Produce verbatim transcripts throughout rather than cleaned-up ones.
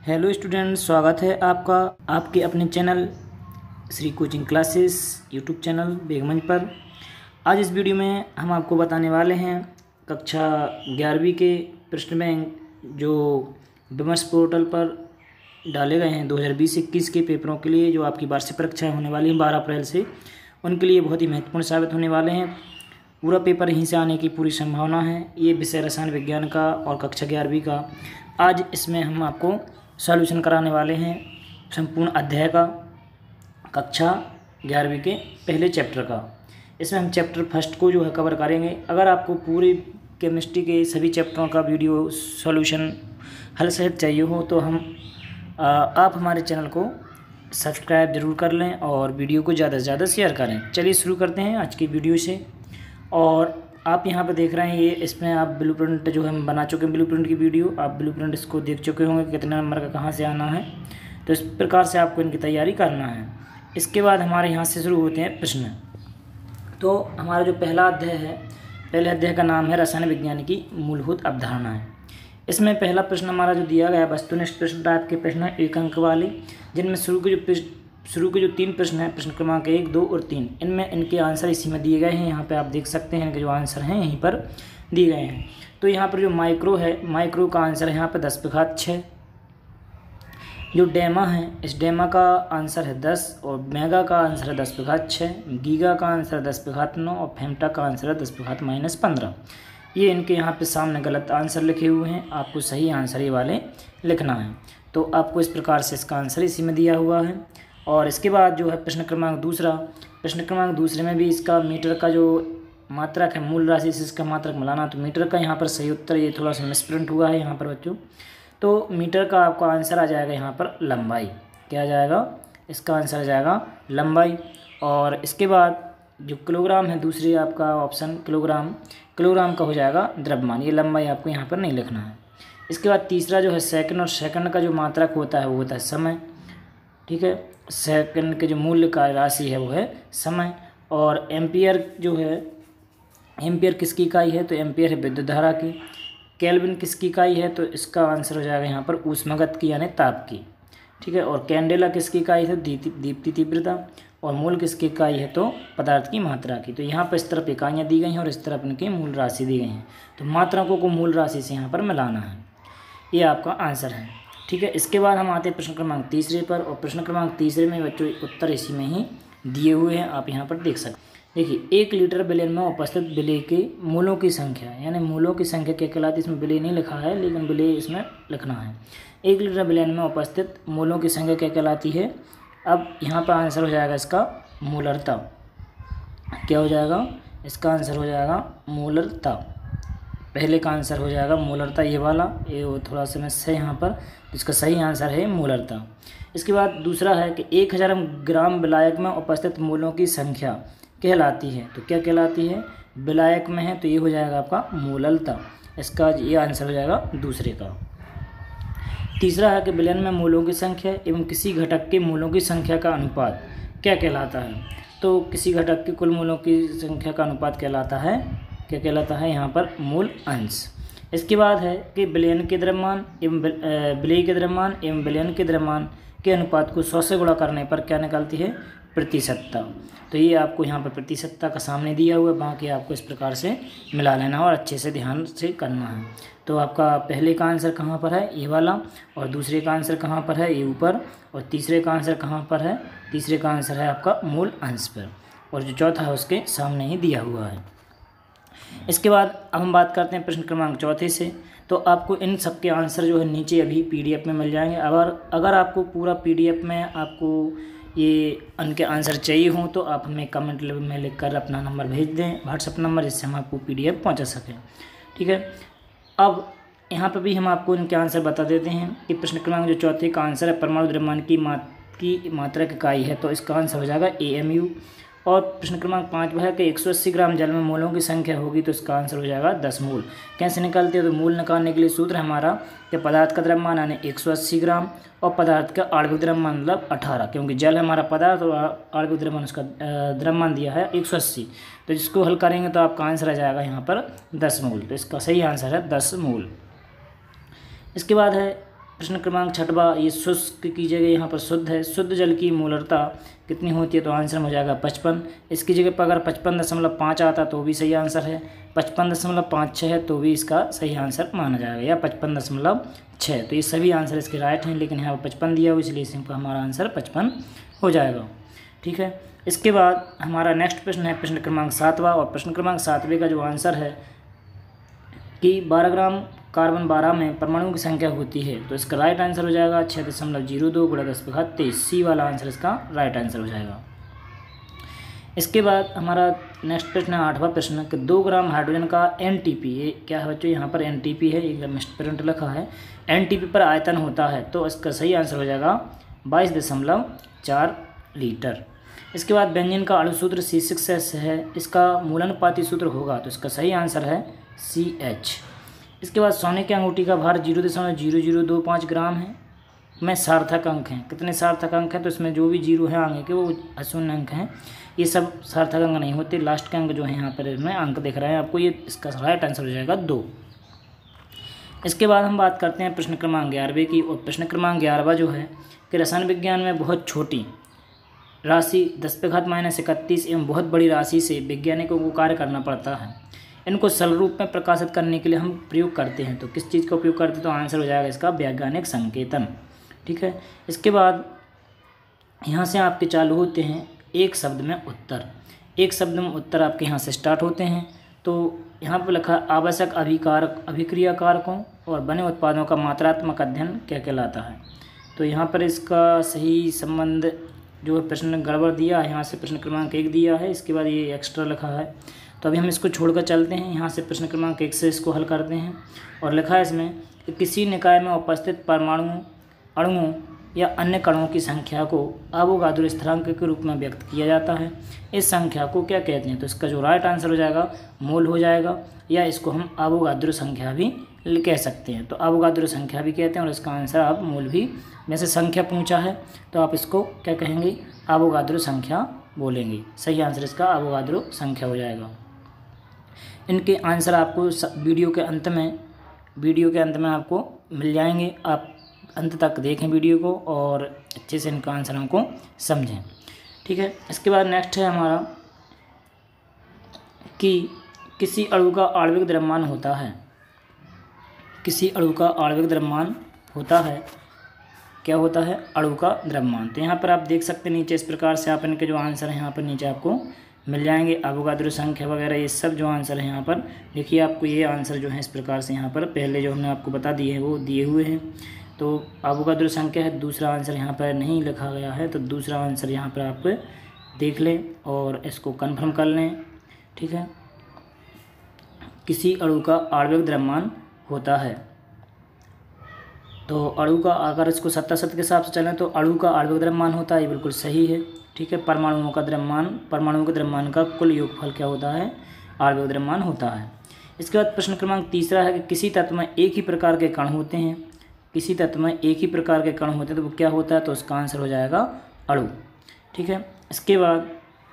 Hello student, स्वागत है आपका आपके अपने channel Shri coaching classes YouTube channel Begumganj पर। आज इस वीडियो में हम आपको बताने वाले हैं कक्षा ग्यारहवीं के प्रश्न बैंक जो विमर्श पोर्टल पर डाले गए हैं दो हज़ार बीस इक्कीस के पेपरों के लिए, जो आपकी वार्षिक परीक्षाएं होने वाली हैं बारह अप्रैल से, उनके लिए बहुत ही महत्वपूर्ण साबित होने वाले हैं। पूरा पेपर यहीं से आने की पूरी संभावना है। ये विषय रसायन विज्ञान का और कक्षा ग्यारहवीं का। आज इसमें हम आपको सॉल्यूशन कराने वाले हैं संपूर्ण अध्याय का, कक्षा ग्यारहवीं के पहले चैप्टर का। इसमें हम चैप्टर फर्स्ट को जो है कवर करेंगे। अगर आपको पूरी केमिस्ट्री के सभी चैप्टरों का वीडियो सॉल्यूशन हल सहित चाहिए हो तो हम आ, आप हमारे चैनल को सब्सक्राइब ज़रूर कर लें और वीडियो को ज़्यादा से ज़्यादा शेयर करें। चलिए शुरू करते हैं आज की वीडियो से। और आप यहाँ पर देख रहे हैं, ये इसमें आप ब्लूप्रिंट जो हम बना चुके हैं, ब्लूप्रिंट की वीडियो आप ब्लूप्रिंट इसको देख चुके होंगे कितने नंबर का कहाँ से आना है। तो इस प्रकार से आपको इनकी तैयारी करना है। इसके बाद हमारे यहाँ से शुरू होते हैं प्रश्न। तो हमारा जो पहला अध्याय है, पहले अध्याय का नाम है रसायन विज्ञान की मूलभूत अवधारणाएं। इसमें पहला प्रश्न हमारा जो दिया गया है वस्तुनिष्ठ प्रश्न टाइप के प्रश्न है, एक अंक वाले, जिनमें शुरू के जो शुरू के जो तीन प्रश्न हैं, प्रश्न क्रमांक एक, दो और तीन, इनमें इनके आंसर इसी में दिए गए हैं। यहाँ पे आप देख सकते हैं कि जो आंसर हैं यहीं पर दिए गए हैं। तो यहाँ पर जो माइक्रो है, माइक्रो का आंसर है यहाँ पर दस पे घात छः। जो डेमा है, इस डेमा का आंसर है दस, और मेगा का आंसर है दस पे घात छः, गीगा का आंसर है दस पे घात नौ, और फेमटा का आंसर है दस पे घात माइनस पंद्रह। ये इनके यहाँ पे सामने गलत आंसर लिखे हुए हैं, आपको सही आंसर ये वाले लिखना है। तो आपको इस प्रकार से इसका आंसर इसी में दिया हुआ है। और इसके बाद जो है प्रश्न क्रमांक दूसरा, प्रश्न क्रमांक दूसरे में भी इसका मीटर का जो मात्रक है, मूल राशि से इसका मात्रक मिलाना, तो मीटर का यहाँ पर सही उत्तर, ये थोड़ा सा मिसप्रिंट हुआ है यहाँ पर बच्चों। तो मीटर का आपका आंसर आ जाएगा यहाँ पर लंबाई। क्या आ जाएगा? इसका आंसर आ जाएगा लंबाई। और इसके बाद जो किलोग्राम है, दूसरी आपका ऑप्शन किलोग्राम, किलोग्राम का हो जाएगा द्रव्यमान। ये लंबाई आपको यहाँ पर नहीं लिखना है। इसके बाद तीसरा जो है सेकंड, और सेकंड का जो मात्रक होता है वो होता है समय। ठीक है, सेकंड के जो मूल्य का राशि है वो है समय। और एम्पियर जो है, एम्पियर किसकी इकाई है? तो एम्पियर है विद्युत धारा की। केल्विन किसकी इकाई है? तो इसका आंसर हो जाएगा यहाँ पर ऊष्मागत की यानी ताप की। ठीक है, और कैंडेला किसकी इकाई है? दीप्ति तीव्रता। और मूल किसकी इकाई है? तो पदार्थ की मात्रा की। तो यहाँ पर इस तरफ इकाइयाँ दी गई हैं और इस तरफ इनकी मूल राशि दी गई हैं। तो मात्रकों को मूल राशि से यहाँ पर मिलाना है। ये आपका आंसर है। ठीक है, इसके बाद हम आते हैं प्रश्न क्रमांक तीसरे पर। और प्रश्न क्रमांक तीसरे में बच्चों उत्तर इसी में ही दिए हुए हैं, आप यहाँ पर देख सकते हैं। देखिए, एक लीटर विलयन में उपस्थित विलय के मूलों की संख्या, यानी मूलों की संख्या क्या कहलाती है? इसमें विलय नहीं लिखा है लेकिन विलय इसमें लिखना है। एक लीटर विलयन में उपस्थित मूलों की संख्या क्या कहलाती है? अब यहाँ पर आंसर हो जाएगा इसका मूलरता। क्या हो जाएगा? इसका आंसर हो जाएगा मूलरता। पहले का आंसर हो जाएगा मूलरता, ये वाला, ये थोड़ा सा मिस है यहाँ पर, इसका सही आंसर है मूलरता। इसके बाद दूसरा है कि एक हज़ार ग्राम विलायक में उपस्थित मूलों की संख्या कहलाती है। तो क्या कहलाती है? विलायक में है तो ये हो जाएगा आपका मूललता। इसका ये आंसर हो जाएगा दूसरे का। तीसरा है कि विलयन में मूलों की संख्या एवं किसी घटक के मूलों की संख्या का अनुपात क्या कहलाता है? तो किसी घटक के कुल मूलों की संख्या का अनुपात कहलाता है, क्या कहलाता है? यहाँ पर मूल अंश। इसके बाद है कि विलयन के द्रव्यमान एवं विलय के द्रव्यमान एवं विलयन के द्रव्यमान के अनुपात को सौ से गुणा करने पर क्या निकलती है? प्रतिशतता। तो ये आपको यहाँ पर प्रतिशतता का सामने दिया हुआ है, बाकी आपको इस प्रकार से मिला लेना और अच्छे से ध्यान से करना है। तो आपका पहले का आंसर कहाँ पर है? ये वाला। और दूसरे का आंसर कहाँ पर है? ये ऊपर। और तीसरे का आंसर कहाँ पर है? तीसरे का आंसर है आपका मूल अंश पर, और जो चौथा है उसके सामने ही दिया हुआ है। इसके बाद अब हम बात करते हैं प्रश्न क्रमांक चौथे से। तो आपको इन सब के आंसर जो है नीचे अभी पीडीएफ में मिल जाएंगे। अगर अगर आपको पूरा पीडीएफ में आपको ये इनके आंसर चाहिए हों तो आप हमें कमेंट में लिखकर अपना नंबर भेज दें, व्हाट्सअप नंबर, जिससे हम आपको पीडीएफ पहुंचा सकें। ठीक है, अब यहाँ पर भी हम आपको इनके आंसर बता देते हैं कि प्रश्न क्रमांक जो चौथे का आंसर है परमाणु द्रव्यमान की मात की मात्रा की इकाई है, तो इसका आंसर हो जाएगा ए एम यू। और प्रश्न क्रमांक पाँच है कि एक सौ अस्सी ग्राम जल में मोलों की संख्या होगी, तो इसका आंसर हो जाएगा दस मूल। कैसे निकालते हैं? तो मूल निकालने के लिए सूत्र हमारा कि पदार्थ का द्रव्यमान यानी एक सौ अस्सी ग्राम और पदार्थ का आणविक द्रव्यमान मतलब अठारह, क्योंकि जल हमारा पदार्थ और आणविक द्रव्यमान उसका द्रव्यमान दिया है एक सौ अस्सी। तो जिसको हल करेंगे तो आपका आंसर आ जाएगा यहाँ पर दस मूल। तो इसका सही आंसर है दस मूल। इसके बाद है प्रश्न क्रमांक छठवा, ये शुष्क की जगह यहाँ पर शुद्ध है। शुद्ध जल की मोलरता कितनी होती है, तो आंसर में हो जाएगा पचपन। इसकी जगह पर अगर पचपन दशमलव पाँच आता तो भी सही आंसर है। पचपन दशमलव पाँच छः है तो भी इसका सही आंसर माना जाएगा, या पचपन दशमलव छः। तो ये सभी आंसर इसके राइट हैं, लेकिन यहाँ पर पचपन दिया हुआ, इसलिए इसका हमारा आंसर पचपन हो जाएगा। ठीक है, इसके बाद हमारा नेक्स्ट प्रश्न है प्रश्न क्रमांक सातवां, और प्रश्न क्रमांक सातवें का जो आंसर है कि बारह ग्राम कार्बन बारह में परमाणु की संख्या होती है, तो इसका राइट आंसर हो जाएगा छः दशमलव जीरो दो गुणा दस घात तेईस। सी वाला आंसर इसका राइट आंसर हो जाएगा। इसके बाद हमारा नेक्स्ट प्रश्न है आठवां प्रश्न कि दो ग्राम हाइड्रोजन का एन टी पी, ये क्या है बच्चों, यहाँ पर एन टी पी है, एक मिसप्रिंट लिखा है, एन टी पी पर आयतन होता है, तो इसका सही आंसर हो जाएगा बाईस दशमलव चार लीटर। इसके बाद व्यंजन का अणुसूत्र सी सिक्स एस है, इसका मूलानुपाती सूत्र होगा, तो इसका सही आंसर है सी एच। इसके बाद सोने की अंगूठी का भार जीरो दशमलव जीरो जीरो दो पाँच ग्राम है, में सार्थक अंक हैं। कितने सार्थक अंक हैं, तो इसमें जो भी जीरो है आगे के वो अशून्य अंक हैं, ये सब सार्थक अंक नहीं होते। लास्ट के अंक जो है यहाँ पर इसमें अंक दिख रहे हैं आपको, ये इसका राइट आंसर हो जाएगा दो। इसके बाद हम बात करते हैं प्रश्न क्रमांक ग्यारहवें की, और प्रश्न क्रमांक ग्यारहवा जो है कि रसायन विज्ञान में बहुत छोटी राशि दस पे घात माइनस इकतीस एवं बहुत बड़ी राशि से वैज्ञानिकों को कार्य करना पड़ता है। इनको सरल रूप में प्रकाशित करने के लिए हम प्रयोग करते हैं, तो किस चीज़ का उपयोग करते हैं, तो आंसर हो जाएगा इसका वैज्ञानिक संकेतन। ठीक है, इसके बाद यहाँ से आपके चालू होते हैं एक शब्द में उत्तर। एक शब्द में उत्तर आपके यहाँ से स्टार्ट होते हैं। तो यहाँ पर लिखा आवश्यक अभिकारक अभिक्रिया कारकों और बने उत्पादों का मात्रात्मक अध्ययन क्या कहलाता है। तो यहाँ पर इसका सही संबंध जो प्रश्न गड़बड़ दिया है, यहाँ से प्रश्न क्रमांक एक दिया है, इसके बाद ये एक्स्ट्रा लिखा है, तो अभी हम इसको छोड़कर चलते हैं। यहाँ से प्रश्न क्रमांक एक से इसको हल करते हैं, और लिखा है इसमें कि किसी निकाय में उपस्थित परमाणु अणुओं या अन्य कणों की संख्या को अवोगाद्रो स्थिरांक के रूप में व्यक्त किया जाता है। इस संख्या को क्या कहते हैं, तो इसका जो राइट आंसर हो जाएगा मोल हो जाएगा, या इसको हम अवोगाद्रो संख्या भी कह सकते हैं। तो अवोगाद्रो संख्या भी कहते हैं, और इसका आंसर आप मोल भी, वैसे संख्या पूछा है तो आप इसको क्या कहेंगे, अवोगाद्रो संख्या बोलेंगे। सही आंसर इसका अवोगाद्रो संख्या हो जाएगा। इनके आंसर आपको वीडियो के अंत में वीडियो के अंत में आपको मिल जाएंगे। आप अंत तक देखें वीडियो को और अच्छे से इनका आंसर हमको समझें। ठीक है, इसके बाद नेक्स्ट है हमारा कि किसी अणु का आणविक द्रव्यमान होता है। किसी अणु का आणविक द्रव्यमान होता है, क्या होता है, अणु का द्रव्यमान। तो यहाँ पर आप देख सकते हैं नीचे इस प्रकार से आप इनके जो आंसर हैं यहाँ पर नीचे आपको मिल जाएंगे। अवोगाद्रो संख्या वगैरह ये सब जो आंसर है यहाँ पर देखिए, आपको ये आंसर जो है इस प्रकार से यहाँ पर पहले जो हमने आपको बता दिए हैं वो दिए हुए हैं। तो अवोगाद्रो संख्या है, दूसरा आंसर यहाँ पर नहीं लिखा गया है, तो दूसरा आंसर यहाँ पर आप देख लें और इसको कन्फर्म कर लें। ठीक है, किसी अणु का आणविक द्रव्यमान होता है, तो अणु का अगर इसको सत्ता सत्य के हिसाब से चलें तो अणु का आणविक द्रव्यमान होता है, ये बिल्कुल सही है। ठीक है, परमाणुओं का द्रव्यमान परमाणुओं के द्रव्यमान का कुल योगफल क्या होता है, आणविक द्रव्यमान होता है। इसके बाद प्रश्न क्रमांक तीसरा है कि किसी तत्व में एक ही प्रकार के कण होते हैं। किसी तत्व में एक ही प्रकार के कण होते हैं तो वो क्या होता है, तो उसका आंसर हो जाएगा अणु। ठीक है, इसके बाद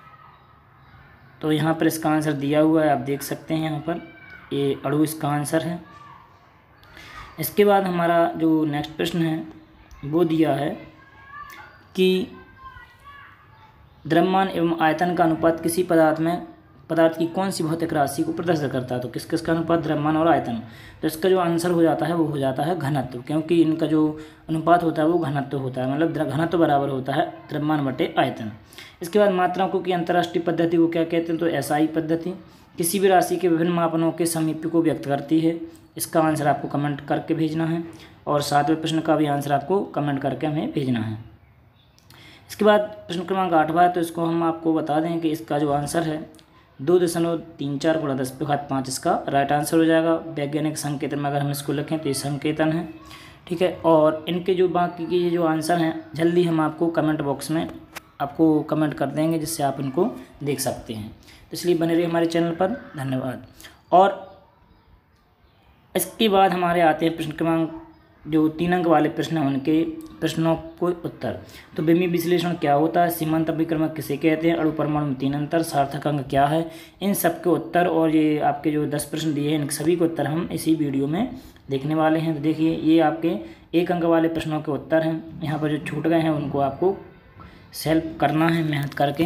तो यहाँ पर इसका आंसर दिया हुआ है, आप देख सकते हैं यहाँ पर ये अणु इसका आंसर है। इसके बाद हमारा जो नेक्स्ट प्रश्न है वो दिया है कि द्रव्यमान एवं आयतन का अनुपात किसी पदार्थ में पदार्थ की कौन सी भौतिक राशि को प्रदर्शित करता है। तो किस किस का अनुपात, द्रव्यमान और आयतन। तो इसका जो आंसर हो जाता है वो हो जाता है घनत्व, क्योंकि इनका जो अनुपात होता है वो घनत्व होता है, मतलब घनत्व बराबर होता है द्रव्यमान बटे आयतन। इसके बाद मात्रांकों की अंतर्राष्ट्रीय पद्धति को क्या कहते हैं, तो एसआई पद्धति किसी भी राशि के विभिन्न मापनों के समीप्य को व्यक्त करती है। इसका आंसर आपको कमेंट करके भेजना है, और सातवें प्रश्न का भी आंसर आपको कमेंट करके हमें भेजना है। इसके बाद प्रश्न क्रमांक आठवां है, तो इसको हम आपको बता दें कि इसका जो आंसर है दो दशमलव तीन चार गुणा दस पे घात पाँच इसका राइट आंसर हो जाएगा। वैज्ञानिक संकेतन में अगर हम इसको लिखें तो ये संकेतन है। ठीक है, और इनके जो बाकी के ये जो आंसर हैं जल्दी हम आपको कमेंट बॉक्स में आपको कमेंट कर देंगे, जिससे आप इनको देख सकते हैं। तो इसलिए बने रहिए हमारे चैनल पर, धन्यवाद। और इसके बाद हमारे आते हैं प्रश्न क्रमांक जो तीन अंक वाले प्रश्न हैं उनके प्रश्नों को उत्तर। तो बिंब विश्लेषण क्या होता है, सीमांत अभिक्रमक किसे कहते हैं, अणु परमाणु में तीन अंतर, सार्थक अंक क्या है, इन सब के उत्तर और ये आपके जो दस प्रश्न दिए हैं इन सभी के उत्तर हम इसी वीडियो में देखने वाले हैं। तो देखिए ये आपके एक अंक वाले प्रश्नों के उत्तर हैं। यहाँ पर जो छूट गए हैं उनको आपको सेल्फ करना है मेहनत करके।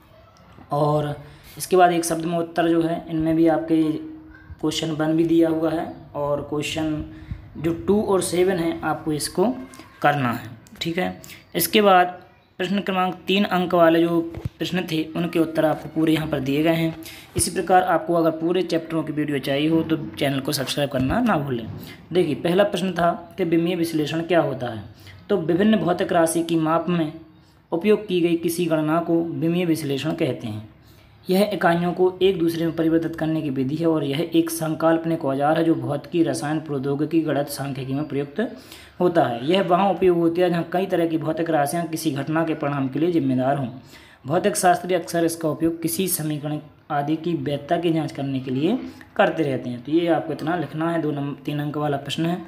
और इसके बाद एक शब्द में उत्तर जो है इनमें भी आपके क्वेश्चन वन भी दिया हुआ है और क्वेश्चन जो टू और सेवन है आपको इसको करना है, ठीक है। इसके बाद प्रश्न क्रमांक तीन अंक वाले जो प्रश्न थे उनके उत्तर आपको पूरे यहाँ पर दिए गए हैं। इसी प्रकार आपको अगर पूरे चैप्टरों की वीडियो चाहिए हो तो चैनल को सब्सक्राइब करना ना भूलें। देखिए पहला प्रश्न था कि बिंबीय विश्लेषण क्या होता है। तो विभिन्न भौतिक राशि की माप में उपयोग की गई किसी गणना को बिंबीय विश्लेषण कहते हैं। यह इकाइयों को एक दूसरे में परिवर्तित करने की विधि है और यह एक संकल्पनिक औजार है जो भौतिकी, रसायन, प्रौद्योगिकी, गणित, सांख्यिकी में प्रयुक्त होता है। यह वहाँ उपयोग होती है जहाँ कई तरह की भौतिक राशियाँ किसी घटना के परिणाम के लिए जिम्मेदार हों। भौतिक शास्त्री अक्सर इसका उपयोग किसी समीकरण आदि की वैधता की जाँच करने के लिए करते रहते हैं। तो ये आपको इतना लिखना है, दो नंबर तीन अंक वाला प्रश्न है।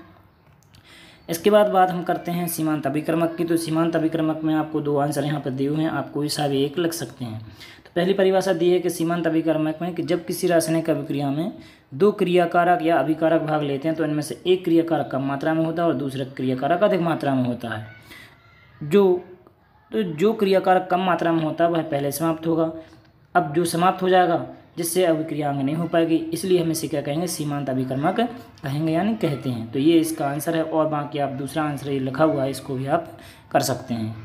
इसके बाद बात हम करते हैं सीमांत अभिक्रमक की। तो सीमांत अभिक्रमक में आपको दो आंसर यहाँ पर दिए हुए हैं, आपको हिसाब एक लिख सकते हैं। तो पहली परिभाषा दी है कि सीमांत अभिक्रमक में कि जब किसी रासायनिक अभिक्रिया में दो क्रियाकारक या अभिकारक भाग लेते हैं तो इनमें से एक क्रियाकारक कम मात्रा में होता है और दूसरा क्रियाकारक अधिक मात्रा में होता है। जो तो जो क्रियाकारक कम मात्रा में होता है वह पहले समाप्त होगा। अब जो समाप्त हो जाएगा जिससे अभिक्रिया आगे नहीं हो पाएगी, इसलिए हम इसे क्या कहेंगे, सीमांत अभिक्रमक कहेंगे यानी कहते हैं। तो ये इसका आंसर है और बाकी आप दूसरा आंसर ये लिखा हुआ है इसको भी आप कर सकते हैं।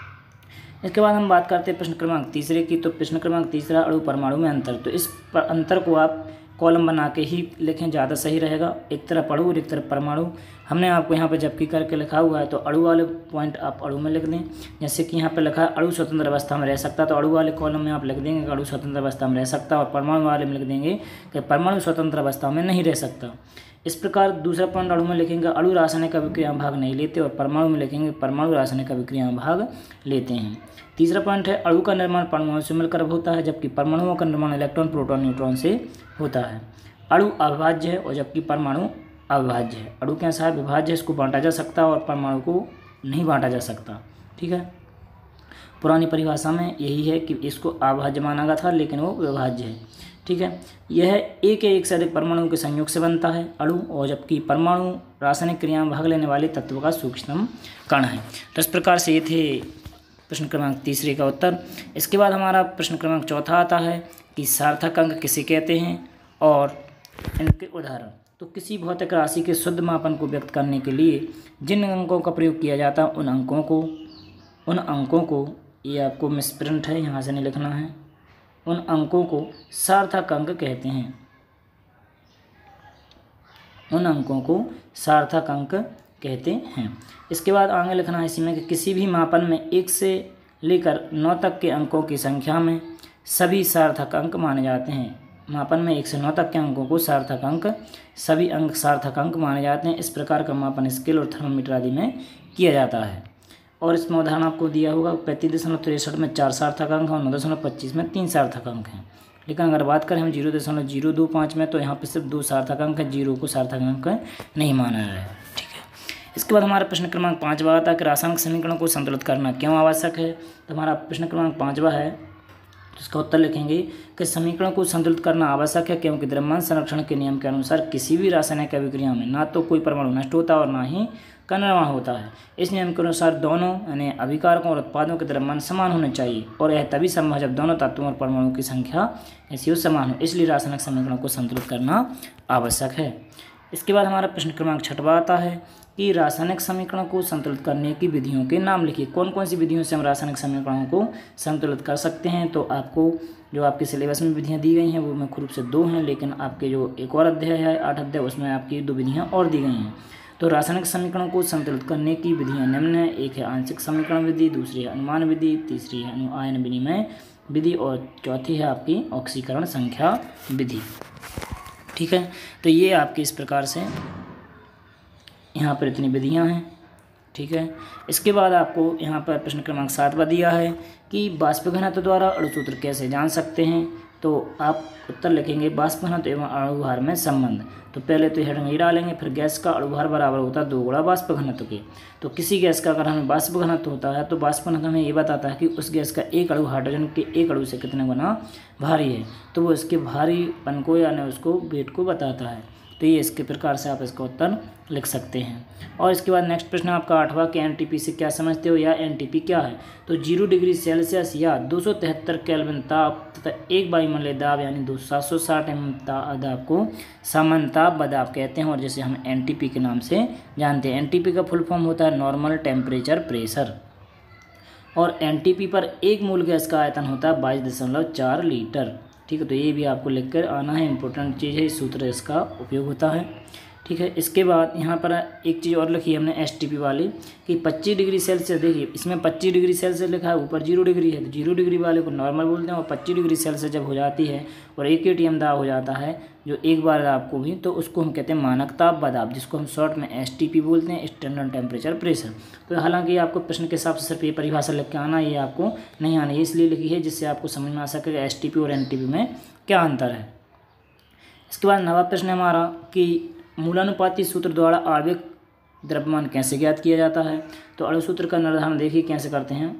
इसके बाद हम बात करते हैं प्रश्न क्रमांक तीसरे की। तो प्रश्न क्रमांक तीसरा, अणु परमाणु में अंतर। तो इस पर अंतर को आप कॉलम बना के ही लिखें, ज़्यादा सही रहेगा। एक तरफ अणु और एक तरफ परमाणु। हमने आपको यहाँ पे जबकि करके लिखा हुआ है तो अणु वाले पॉइंट आप अणु में लिख दें। जैसे कि यहाँ पे लिखा है अणु स्वतंत्र अवस्था में रह सकता, तो अणु वाले कॉलम में आप लिख देंगे कि अणु स्वतंत्र अवस्था में रह सकता, और परमाणु वाले में लिख देंगे कि परमाणु स्वतंत्र अवस्था में नहीं रह सकता। इस प्रकार दूसरा पॉइंट अणु में लिखेंगे अणु रासायनिक अभिक्रिया में भाग नहीं लेते, और परमाणु में लिखेंगे परमाणु रासायनिक अभिक्रिया में भाग लेते हैं। तीसरा पॉइंट है अणु का निर्माण परमाणु से मिलकर होता है जबकि परमाणुओं का निर्माण इलेक्ट्रॉन, प्रोटॉन, न्यूट्रॉन से होता है। अणु अविभाज्य है और जबकि परमाणु अविभाज्य है। अणु कैसा है, विभाज्य है, इसको बांटा जा सकता है और परमाणु को नहीं बांटा जा सकता, ठीक है। पुरानी परिभाषा में यही है कि इसको अविभाज्य माना गया था लेकिन वो विभाज्य है, ठीक है। यह एक या एक से अधिक परमाणुओं के संयोग से बनता है अणु, और जबकि परमाणु रासायनिक क्रिया में भाग लेने वाले तत्व का सूक्ष्मतम कण है। तो इस प्रकार से ये थे प्रश्न क्रमांक तीसरे का उत्तर। इसके बाद हमारा प्रश्न क्रमांक चौथा आता है कि सार्थक अंक किसे कहते हैं और इनके उदाहरण। तो किसी भौतिक राशि के शुद्ध मापन को व्यक्त करने के लिए जिन अंकों का प्रयोग किया जाता है उन अंकों को उन अंकों को ये आपको मिसप्रिंट है, यहाँ से नहीं लिखना है, उन अंकों को सार्थक अंक कहते हैं। उन अंकों को सार्थक अंक कहते हैं। इसके बाद आगे लिखना है इसी में कि किसी भी मापन में एक से लेकर नौ तक के अंकों की संख्या में सभी सार्थक अंक माने जाते हैं। मापन में एक से नौ तक के अंकों को सार्थक अंक, सभी अंक सार्थक अंक माने जाते हैं। इस प्रकार का मापन स्केल और थर्मोमीटर आदि में किया जाता है। और इसमें उदाहरण आपको दिया होगा, पैंतीस दशमलव तिरसठ में चार सार्थक अंक और नौ दशमलव पच्चीस में तीन सार्थक अंक हैं। लेकिन अगर बात करें हम जीरो दशमलव जीरो दो पाँच में, तो यहाँ पर सिर्फ दो सार्थक अंक है, जीरो को सार्थक अंक नहीं माना है, ठीक है। इसके बाद हमारा प्रश्न क्रमांक पाँचवा आता है कि रासायनिक समीकरणों को संतुलित करना क्यों आवश्यक है। तो हमारा प्रश्न क्रमांक पाँचवा है, तो इसका उत्तर लिखेंगे कि समीकरणों को संतुलित करना आवश्यक है क्योंकि द्रव्यमान संरक्षण के नियम के अनुसार किसी भी रासायनिक अभिक्रिया में ना तो कोई परमाणु नष्ट होता और ना ही का निर्माण होता है। इस नियम के अनुसार दोनों यानी अभिकारकों और उत्पादों के द्रव्यमान समान होने चाहिए, और यह तभी संभव है जब दोनों तत्वों और परमाणुओं की संख्या ऐसी समान हो। इसलिए रासायनिक समीकरणों को संतुलित करना आवश्यक है। इसके बाद हमारा प्रश्न क्रमांक छठवां आता है कि रासायनिक समीकरणों को संतुलित करने की विधियों के नाम लिखिए। कौन कौन सी विधियों से हम रासायनिक समीकरणों को संतुलित कर सकते हैं। तो आपको जो आपके सिलेबस में विधियां दी गई हैं वो मुख्य रूप से दो हैं, लेकिन आपके जो एक और अध्याय है आठ अध्याय उसमें आपकी दो विधियां और दी गई हैं। तो रासायनिक समीकरणों को संतुलित करने की विधियां निम्न है। एक है आंशिक समीकरण विधि, दूसरी है अनुमान विधि, तीसरी है अणु आयन विनिमय विधि और चौथी है आपकी ऑक्सीकरण संख्या विधि, ठीक है। तो ये आपकी इस प्रकार से यहाँ पर इतनी विधियाँ हैं, ठीक है। इसके बाद आपको यहाँ पर प्रश्न क्रमांक सातवां दिया है कि वाष्प घनत्व द्वारा अणु सूत्र कैसे जान सकते हैं। तो आप उत्तर लिखेंगे वाष्प घनत्व एवं अणु भार में संबंध। तो पहले तो हेडिंग ही डालेंगे, फिर गैस का अणु भार बराबर होता है दो गुणा वाष्प घनत्व के। तो किसी गैस का अगर हमें वाष्प घनत्व होता है तो वाष्प घनत्व हमें ये बताता है कि उस गैस का एक अणु हाइड्रोजन के एक अणु से कितने गुना भारी है, तो वो इसके भारीपन को यानी उसको वेट को बताता है। तो ये इसके प्रकार से आप इसका उत्तर लिख सकते हैं। और इसके बाद नेक्स्ट प्रश्न आपका आठवां कि एनटीपी से क्या समझते हो या एनटीपी क्या है। तो जीरो डिग्री सेल्सियस या दो सौ तिहत्तर केल्विन ताप तथा एक वायुमंडलीय दाब यानी दो सात सौ साठ एम दाब को सामान्य ताप बदाब कहते हैं और जिसे हम एनटीपी के नाम से जानते हैं। एनटीपी का फुल फॉर्म होता है नॉर्मल टेम्परेचर प्रेशर। और एनटीपी पर एक मूल गैस का आयतन होता है बाईस दशमलव चार लीटर। ठीक है, तो ये भी आपको लिख कर आना है, इंपॉर्टेंट चीज़ है, इस सूत्र इसका उपयोग होता है। ठीक है, इसके बाद यहाँ पर एक चीज़ और लिखी है हमने एस टी पी वाली कि पच्चीस डिग्री सेल्सियस, देखिए इसमें पच्चीस डिग्री सेल्सियस लिखा है, ऊपर जीरो डिग्री है, तो जीरो डिग्री वाले को नॉर्मल बोलते हैं और पच्चीस डिग्री सेल्सियस जब हो जाती है और एक एटीएम दाब हो जाता है जो एक बार दाब को भी, तो उसको हम कहते हैं मानक ताप बदाब, जिसको हम शॉर्ट में एस टी पी बोलते हैं, स्टैंडर्ड टेम्परेचर प्रेशर। तो हालांकि आपको प्रश्न के हिसाब से सिर्फ ये परिभाषा लिख के आना, ये आपको नहीं आनी है, इसलिए लिखी है जिससे आपको समझ में आ सके एस टी पी और एन टी पी में क्या अंतर है। इसके बाद नवा प्रश्न हमारा कि मूलानुपाती सूत्र द्वारा आणविक द्रव्यमान कैसे ज्ञात किया जाता है। तो अणु सूत्र का निर्धारण देखिए कैसे करते हैं।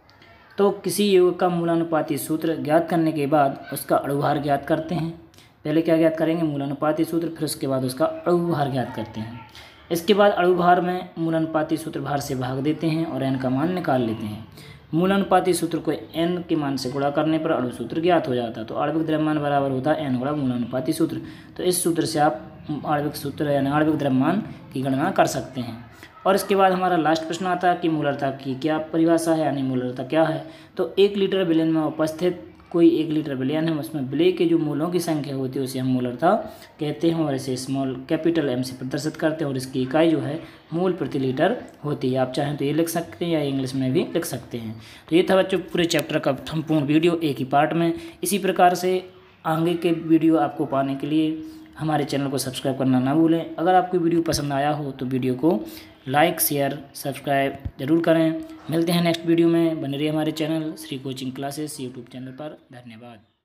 तो किसी यौगिक का मूलानुपाती सूत्र ज्ञात करने के बाद उसका अणु भार ज्ञात करते हैं। पहले क्या ज्ञात करेंगे, मूलानुपाती सूत्र, फिर उसके बाद उसका अणु भार ज्ञात करते हैं। इसके बाद अणु भार में मूलानुपाती सूत्र भार से भाग देते हैं और एन का मान निकाल लेते हैं। मूलानुपाती सूत्र को एन के मान से गुणा करने पर अणु सूत्र ज्ञात हो जाता है। तो आणविक द्रव्यमान बराबर होता है एन गुणा मूलानुपाती सूत्र। तो इस सूत्र से आप आणविक सूत्र यानी आणविक द्रव्यमान की गणना कर सकते हैं। और इसके बाद हमारा लास्ट प्रश्न आता है कि मूलरता की क्या परिभाषा है यानी मूलरता क्या है। तो एक लीटर विलयन में उपस्थित कोई एक लीटर विलयन है, उसमें विलय के जो मूलों की संख्या होती है उसे हम मूलरता कहते हैं और इसे स्मॉल कैपिटल एम से प्रदर्शित करते हैं और इसकी इकाई जो है मूल प्रति लीटर होती है। आप चाहें तो ये लिख सकते हैं या इंग्लिश में भी लिख सकते हैं। तो ये था बच्चों पूरे चैप्टर का संपूर्ण वीडियो एक ही पार्ट में। इसी प्रकार से आगे के वीडियो आपको पाने के लिए हमारे चैनल को सब्सक्राइब करना ना भूलें। अगर आपको वीडियो पसंद आया हो तो वीडियो को लाइक शेयर सब्सक्राइब जरूर करें। मिलते हैं नेक्स्ट वीडियो में, बने रहिए हमारे channel Shri coaching classes YouTube channel पर। धन्यवाद।